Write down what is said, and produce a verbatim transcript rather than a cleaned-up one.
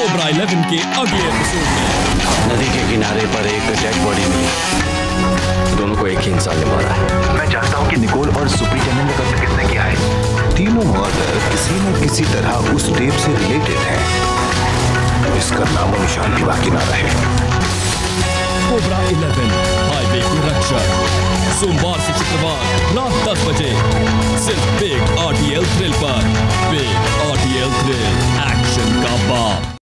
Cobra eleven के अगले episode में। नदी के किनारे पर एक डेड बॉडी मिली। दोनों को एक ही इंसान ने मारा है। मैं चाहता हूँ कि निकोल और सुप्रीटेंडेंट का कत्ल किसने किया है। तीनों मर्डर किसी न किसी तरह उस टेप से रिलेटेड है। इसका नामो निशान भी बाकी ना रहे। कोबरा इलेवन हाईवे की रक्षा, सोमवार से शुक्रवार रात दस बजे सिर्फ बिग आरटीएल थ्रिल पर। बिग आरटीएल थ्रिल, एक्शन का बाप।